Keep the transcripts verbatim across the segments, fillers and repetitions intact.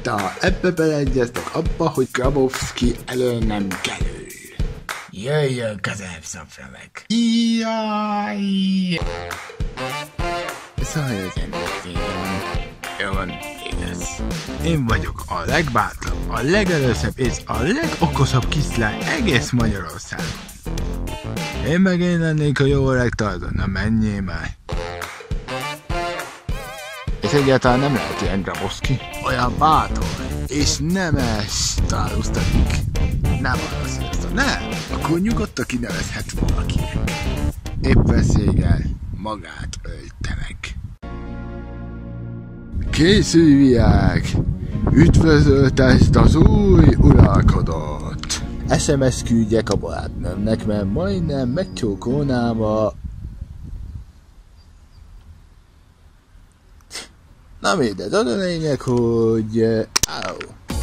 Fajta, ebbe beleegyeztek abba, hogy Grabowski elől nem kerül. Jöjjön közelebb, szapja meg. Jaj! Szóval legyen végén. Jó van, igaz. Én vagyok a legbátrabb, a legelőszebb és a legokosabb kislány egész Magyarországon. Én meg én lennék a jó öreg Tarzan, na menjél már. És egyáltalán nem lehet ilyen Grabowski. Olyan bátor és nemes találkoztatik. Nem arra szívesztem, nem, akkor nyugodtan kinevezhet valakinek. Éppen szégyel magát ölte meg. Készülják! Üdvözöltest az új uralkodót! es em es küldjek a barátnőmnek, mert majdnem megcsókolnám a... Na mindegy, az a lényeg, hogy... Áó.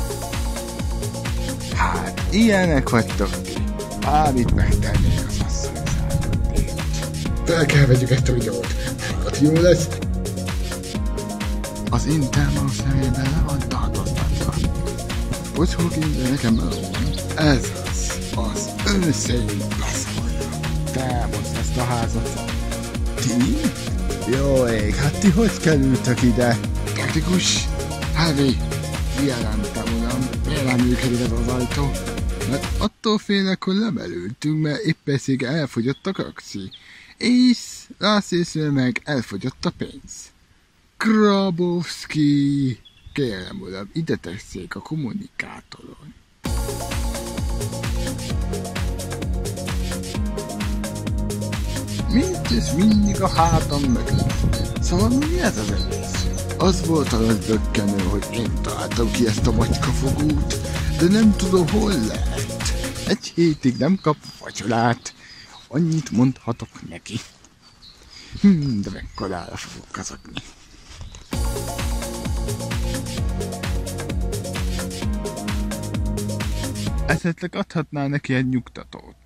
Hát, ilyenek vagytok ti. Bármit megtennék az asszony szállítét. Fel kell vegyük ezt a videót. Hát jó lesz. Az Intel szemében le van tartóztatva. Hogy fog én nekem belőlem? Ez az, az őszény beszólja. Te most ezt a házat. Ti? Jó ég, hát ti hogy kerültök ide? Taktikus? Harry, jelentem uram, miért nem működik ez az ajtó? Mert attól félek, hogy lebelültünk, mert éppen szége elfogyott a kaxi. És rászészül meg elfogyott a pénz. Grabowski! Kérem uram, ide tesszék a kommunikátoron. Mit és mindig a hátam mögött? Szóval mi ez az egész? Az volt a legbökkenő, hogy én találtam ki ezt a macskafogót, de nem tudom hol lehet. Egy hétig nem kap vacsorát. Annyit mondhatok neki. Hmm, de mekkorára fogok kazagni. Esetleg adhatnál neki egy nyugtatót.